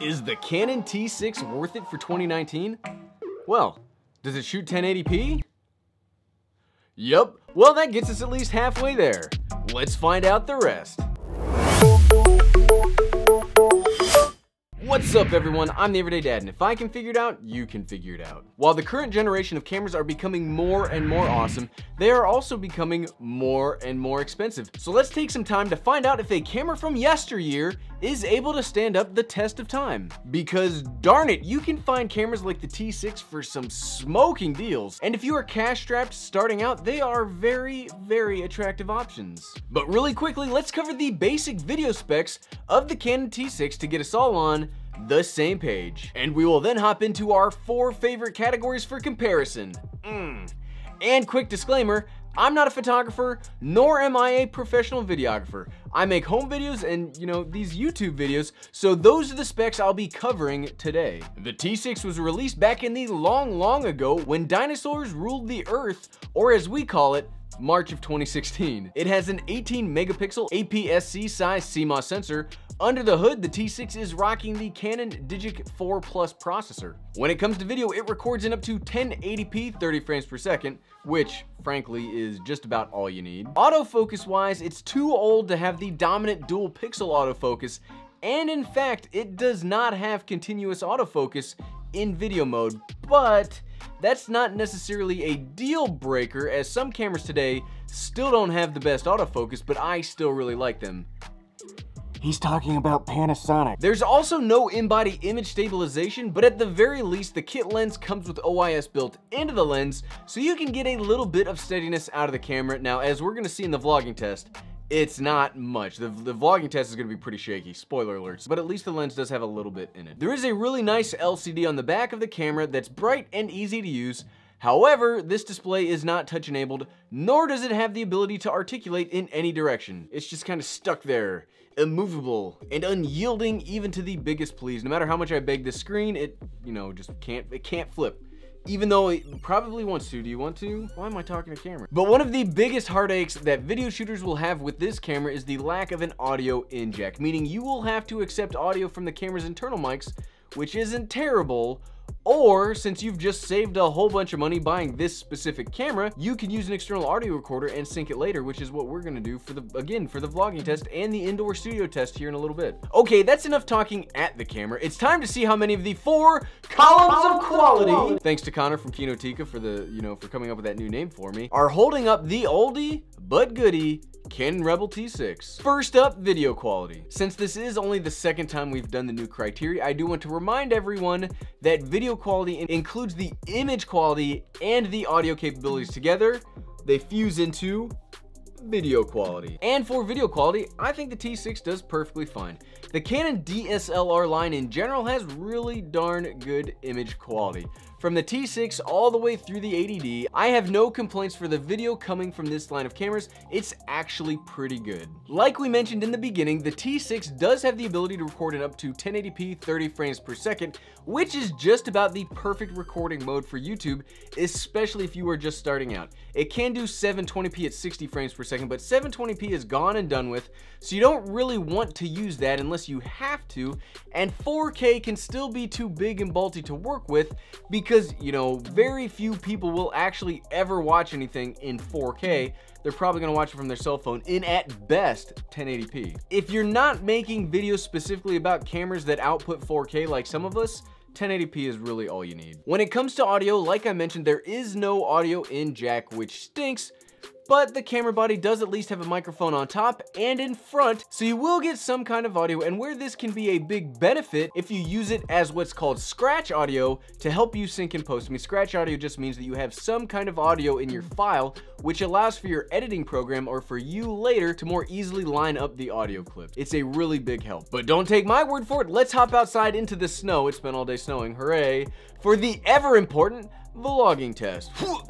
Is the Canon T6 worth it for 2019? Well, does it shoot 1080p? Yup, well that gets us at least halfway there. Let's find out the rest. What's up everyone, I'm the Everyday Dad, and if I can figure it out, you can figure it out. While the current generation of cameras are becoming more and more awesome, they are also becoming more and more expensive. So let's take some time to find out if a camera from yesteryear is able to stand up the test of time. Because darn it, you can find cameras like the T6 for some smoking deals. And if you are cash strapped starting out, they are very, very attractive options. But really quickly, let's cover the basic video specs of the Canon T6 to get us all on the same page. And we will then hop into our 4 favorite categories for comparison. And quick disclaimer, I'm not a photographer, nor am I a professional videographer. I make home videos and, these YouTube videos, so those are the specs I'll be covering today. The T6 was released back in the long ago when dinosaurs ruled the earth, or as we call it, March of 2016. It has an 18 megapixel APS-C size CMOS sensor. Under the hood, the T6 is rocking the Canon Digic 4 Plus processor. When it comes to video, it records in up to 1080p 30 frames per second, which frankly is just about all you need. Autofocus wise, it's too old to have the dominant dual pixel autofocus, and in fact, it does not have continuous autofocus in video mode, but that's not necessarily a deal breaker, as some cameras today still don't have the best autofocus, but I still really like them. He's talking about Panasonic. There's also no in-body image stabilization, but at the very least, the kit lens comes with OIS built into the lens, so you can get a little bit of steadiness out of the camera. Now, as we're gonna see in the vlogging test, it's not much. The vlogging test is gonna be pretty shaky, spoiler alerts, but at least the lens does have a little bit in it. There is a really nice LCD on the back of the camera that's bright and easy to use. However, this display is not touch enabled, nor does it have the ability to articulate in any direction. It's just kind of stuck there, immovable, and unyielding even to the biggest pleas. No matter how much I beg the screen, it, just can't flip. Even though it probably wants to. Do you want to? Why am I talking to camera? But one of the biggest heartaches that video shooters will have with this camera is the lack of an audio in jack, meaning you will have to accept audio from the camera's internal mics, which isn't terrible. Or, since you've just saved a whole bunch of money buying this specific camera, you can use an external audio recorder and sync it later, which is what we're gonna do for the vlogging test and the indoor studio test here in a little bit. Okay, that's enough talking at the camera. It's time to see how many of the 4 columns of quality, thanks to Connor from Canon T6 for coming up with that new name for me, are holding up the oldie but goodie Canon Rebel T6. First up, video quality. Since this is only the second time we've done the new criteria, I do want to remind everyone that video quality includes the image quality and the audio capabilities together. They fuse into video quality. And for video quality, I think the T6 does perfectly fine. The Canon DSLR line in general has really darn good image quality. From the T6 all the way through the 80D, I have no complaints for the video coming from this line of cameras. It's actually pretty good. Like we mentioned in the beginning, the T6 does have the ability to record in up to 1080p 30 frames per second, which is just about the perfect recording mode for YouTube, especially if you are just starting out. It can do 720p at 60 frames per second, but 720p is gone and done with, so you don't really want to use that unless you have to, and 4K can still be too big and bulky to work with because, very few people will actually ever watch anything in 4K. They're probably gonna watch it from their cell phone in, at best, 1080p. If you're not making videos specifically about cameras that output 4K like some of us, 1080p is really all you need. When it comes to audio, like I mentioned, there is no audio in jack, which stinks, but the camera body does at least have a microphone on top and in front, so you will get some kind of audio, and where this can be a big benefit if you use it as what's called scratch audio to help you sync in post. Scratch audio just means that you have some kind of audio in your file, which allows for your editing program or for you later to more easily line up the audio clip. It's a really big help. But don't take my word for it, let's hop outside into the snow. It's been all day snowing, hooray, for the ever important vlogging test.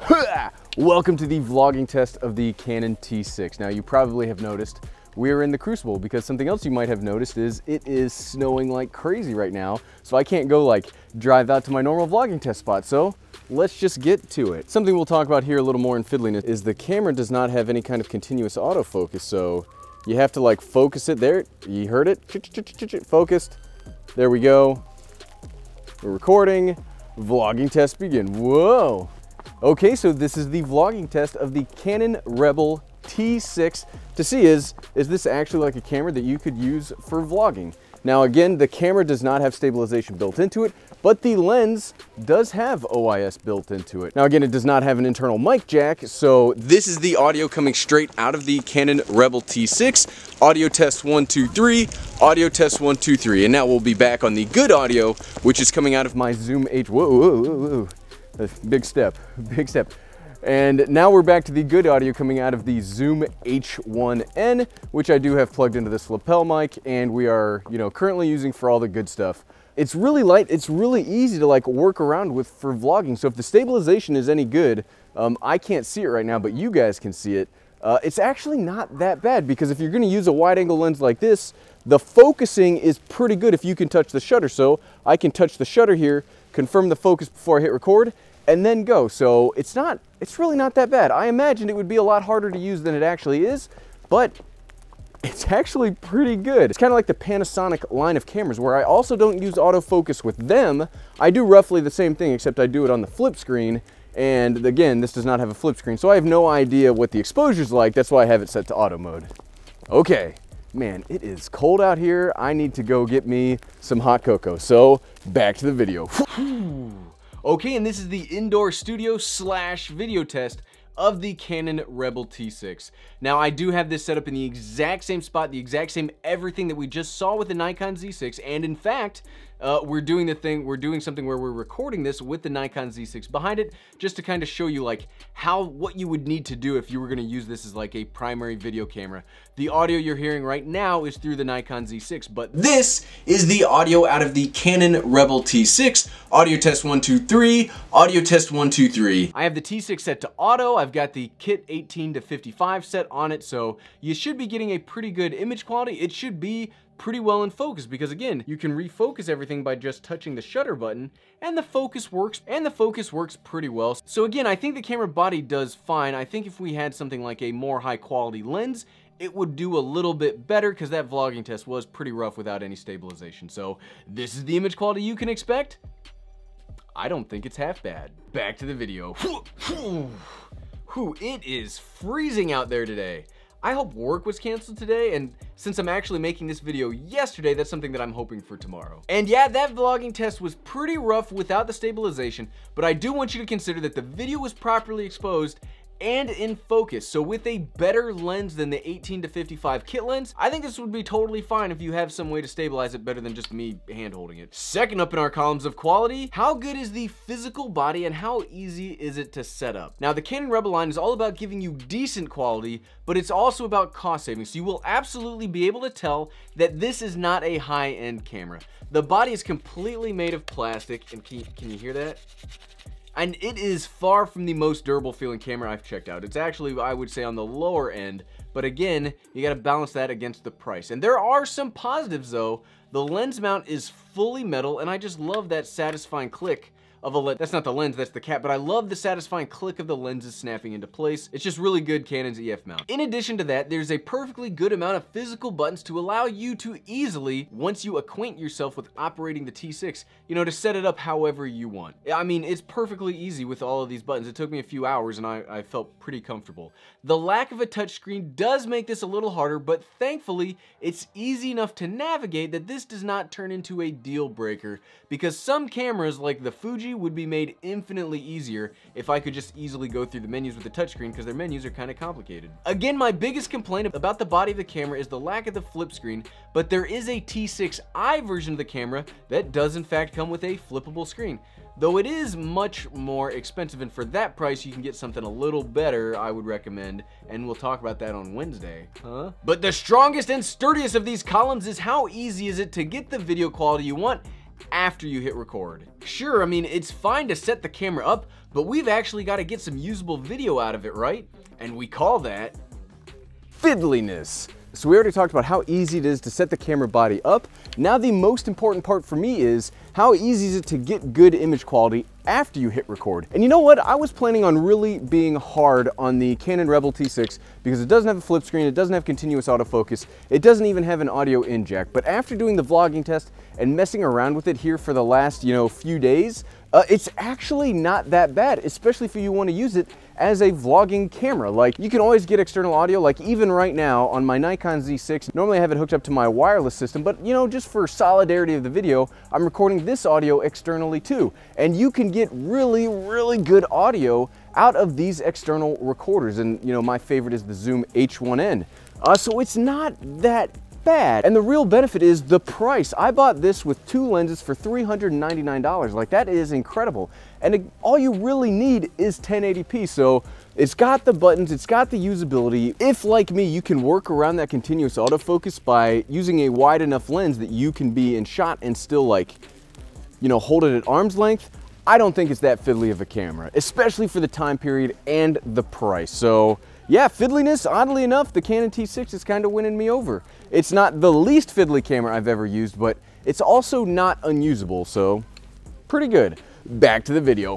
Welcome to the vlogging test of the Canon T6. Now you probably have noticed we are in the Crucible because something else you might have noticed is it is snowing like crazy right now. So I can't go drive out to my normal vlogging test spot. So let's just get to it. Something we'll talk about here a little more in fiddliness is the camera does not have any kind of continuous autofocus. So you have to focus it there. You heard it, focused. There we go. We're recording. Vlogging test begin. Whoa. Okay, so this is the vlogging test of the Canon Rebel T6 to see is this actually like a camera that you could use for vlogging. Now again, the camera does not have stabilization built into it, but the lens does have OIS built into it. Now again, it does not have an internal mic jack, so this is the audio coming straight out of the Canon Rebel T6. Audio test 1, 2, 3, audio test 1, 2, 3. And now we'll be back on the good audio, which is coming out of my Zoom H. Whoa, whoa, whoa, whoa. That's big step, big step. And now we're back to the good audio coming out of the Zoom H1N, which I do have plugged into this lapel mic, and we are, currently using for all the good stuff. It's really light, it's really easy to like work around with for vlogging. So if the stabilization is any good, I can't see it right now, but you guys can see it. It's actually not that bad, because if you're gonna use a wide angle lens like this, the focusing is pretty good if you can touch the shutter. So I can touch the shutter here, confirm the focus before I hit record, and then go. So it's really not that bad. I imagined it would be a lot harder to use than it actually is, but it's actually pretty good. It's kind of like the Panasonic line of cameras, where I also don't use autofocus with them. I do roughly the same thing, except I do it on the flip screen. And again, this does not have a flip screen, so I have no idea what the exposure's like. That's why I have it set to auto mode. Okay, man, it is cold out here. I need to go get me some hot cocoa. So back to the video. Okay, and this is the indoor studio / video test of the Canon Rebel T6. Now, I do have this set up in the exact same spot, the exact same everything that we just saw with the Nikon Z6, and in fact, we're doing something where we're recording this with the Nikon Z6 behind it, just to kind of show you like what you would need to do if you were gonna use this as like a primary video camera. The audio you're hearing right now is through the Nikon Z6, but this is the audio out of the Canon Rebel T6. Audio test 1, 2, 3, audio test 1, 2, 3. I have the T6 set to auto. I've got the kit 18 to 55 set on it, so you should be getting a pretty good image quality. It should be pretty well in focus, because again, you can refocus everything by just touching the shutter button, and the focus works pretty well. So again, I think the camera body does fine. I think if we had something like a more high quality lens, it would do a little bit better, because that vlogging test was pretty rough without any stabilization. So this is the image quality you can expect. I don't think it's half bad. Back to the video. It is freezing out there today. I hope work was canceled today, and since I'm actually making this video yesterday, that's something that I'm hoping for tomorrow. And yeah, that vlogging test was pretty rough without the stabilization, but I do want you to consider that the video was properly exposed and in focus. So with a better lens than the 18 to 55 kit lens, I think this would be totally fine if you have some way to stabilize it better than just me hand holding it. Second up in our columns of quality, how good is the physical body and how easy is it to set up? Now, the Canon Rebel line is all about giving you decent quality, but it's also about cost savings. So you will absolutely be able to tell that this is not a high-end camera. The body is completely made of plastic, and can you hear that? And it is far from the most durable feeling camera I've checked out. It's actually, I would say, on the lower end, but again, you gotta balance that against the price. And there are some positives though. The lens mount is fully metal, and I just love that satisfying click of a lens. That's not the lens, that's the cap, but I love the satisfying click of the lenses snapping into place. It's just really good Canon's EF mount. In addition to that, there's a perfectly good amount of physical buttons to allow you to easily, once you acquaint yourself with operating the T6, to set it up however you want. I mean, it's perfectly easy with all of these buttons. It took me a few hours and I felt pretty comfortable. The lack of a touchscreen does make this a little harder, but thankfully, it's easy enough to navigate that this does not turn into a deal breaker, because some cameras like the Fuji would be made infinitely easier if I could just easily go through the menus with the touchscreen, because their menus are kind of complicated. Again, my biggest complaint about the body of the camera is the lack of the flip screen, but there is a T6i version of the camera that does in fact come with a flippable screen. Though it is much more expensive, and for that price you can get something a little better, I would recommend, and we'll talk about that on Wednesday. But the strongest and sturdiest of these columns is how easy is it to get the video quality you want after you hit record. Sure, I mean, it's fine to set the camera up, but we've actually got to get some usable video out of it, right? And we call that fiddliness. So we already talked about how easy it is to set the camera body up. Now the most important part for me is how easy is it to get good image quality after you hit record. And you know what? I was planning on really being hard on the Canon Rebel T6 because it doesn't have a flip screen, it doesn't have continuous autofocus, it doesn't even have an audio in jack. But after doing the vlogging test and messing around with it here for the last, few days, it's actually not that bad, especially if you want to use it as a vlogging camera. Like, you can always get external audio, like even right now on my Nikon Z6. Normally I have it hooked up to my wireless system, but just for solidarity of the video, I'm recording this audio externally too. And you can get really, really good audio out of these external recorders. And my favorite is the Zoom H1N. So it's not that bad. And the real benefit is the price. I bought this with 2 lenses for $399. Like, that is incredible. And all you really need is 1080p. So it's got the buttons, it's got the usability. If, like me, you can work around that continuous autofocus by using a wide enough lens that you can be in shot and still hold it at arm's length, I don't think it's that fiddly of a camera, especially for the time period and the price. So yeah, fiddliness, oddly enough, the Canon T6 is kind of winning me over. It's not the least fiddly camera I've ever used, but it's also not unusable, so pretty good. Back to the video.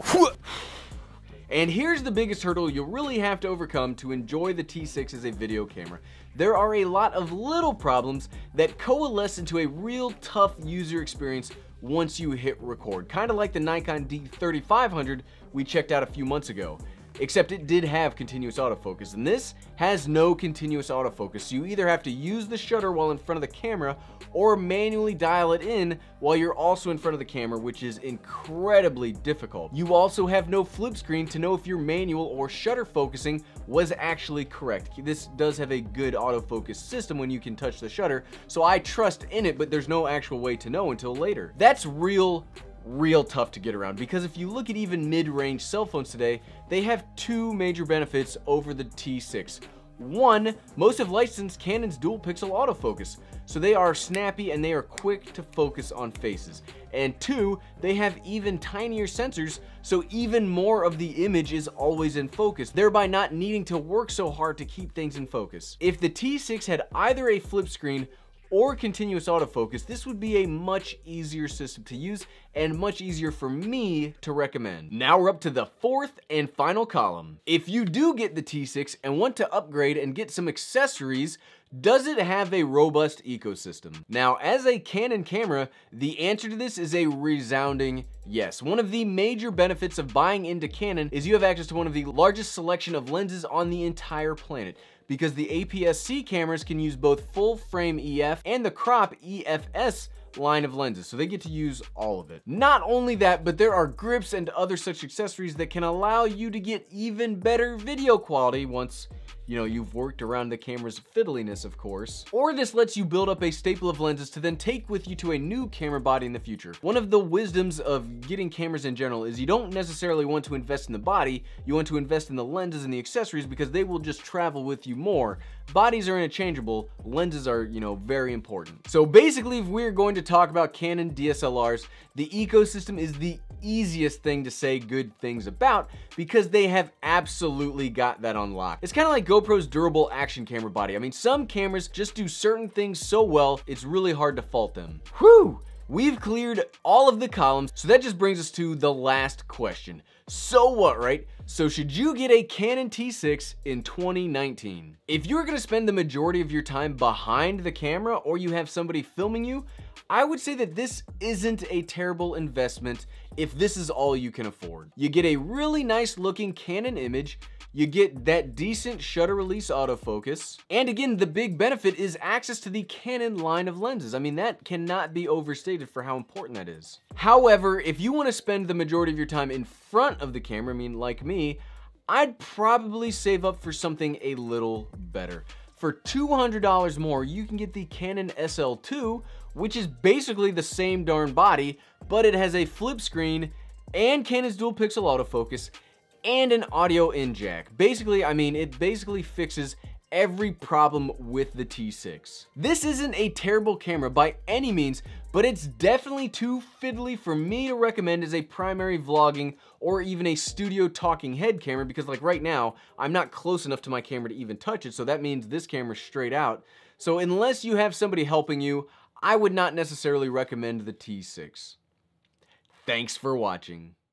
And here's the biggest hurdle you'll really have to overcome to enjoy the T6 as a video camera. There are a lot of little problems that coalesce into a real tough user experience once you hit record, kind of like the Nikon D3500 we checked out a few months ago. Except it did have continuous autofocus, and this has no continuous autofocus. So you either have to use the shutter while in front of the camera or manually dial it in while you're also in front of the camera, which is incredibly difficult. You also have no flip screen to know if your manual or shutter focusing was actually correct. This does have a good autofocus system when you can touch the shutter, so I trust in it, but there's no actual way to know until later. That's real tough to get around, because if you look at even mid-range cell phones today, they have 2 major benefits over the T6. One, most have licensed Canon's dual pixel autofocus, so they are snappy and they are quick to focus on faces. And 2, they have even tinier sensors, so even more of the image is always in focus, thereby not needing to work so hard to keep things in focus. If the T6 had either a flip screen or continuous autofocus, this would be a much easier system to use and much easier for me to recommend. Now we're up to the 4th and final column. If you do get the T6 and want to upgrade and get some accessories, does it have a robust ecosystem? Now, as a Canon camera, the answer to this is a resounding yes. One of the major benefits of buying into Canon is you have access to one of the largest selection of lenses on the entire planet, because the APS-C cameras can use both full frame EF and the crop EFS line of lenses, so they get to use all of it. Not only that, but there are grips and other such accessories that can allow you to get even better video quality once you've worked around the camera's fiddliness, of course. Or this lets you build up a staple of lenses to then take with you to a new camera body in the future. One of the wisdoms of getting cameras in general is you don't necessarily want to invest in the body, you want to invest in the lenses and the accessories, because they will just travel with you more. Bodies are interchangeable, lenses are, very important. So basically, if we're going to talk about Canon DSLRs, the ecosystem is the easiest thing to say good things about, because they have absolutely got that on lock. It's kind of like GoPro's durable action camera body. I mean, some cameras just do certain things so well, it's really hard to fault them. Whew! We've cleared all of the columns, so that just brings us to the last question. So what, right? So should you get a Canon T6 in 2019? If you're gonna spend the majority of your time behind the camera, or you have somebody filming you, I would say that this isn't a terrible investment if this is all you can afford. You get a really nice looking Canon image, you get that decent shutter release autofocus, and again, the big benefit is access to the Canon line of lenses. I mean, that cannot be overstated for how important that is. However, if you want to spend the majority of your time in front of the camera, I mean, like me, I'd probably save up for something a little better. For $200 more, you can get the Canon SL2, which is basically the same darn body, but it has a flip screen and Canon's dual pixel autofocus and an audio in jack. Basically, I mean, it basically fixes every problem with the T6. This isn't a terrible camera by any means, but it's definitely too fiddly for me to recommend as a primary vlogging or even a studio talking head camera, because like right now, I'm not close enough to my camera to even touch it, so that means this camera's straight out. So unless you have somebody helping you, I would not necessarily recommend the T6. Thanks for watching.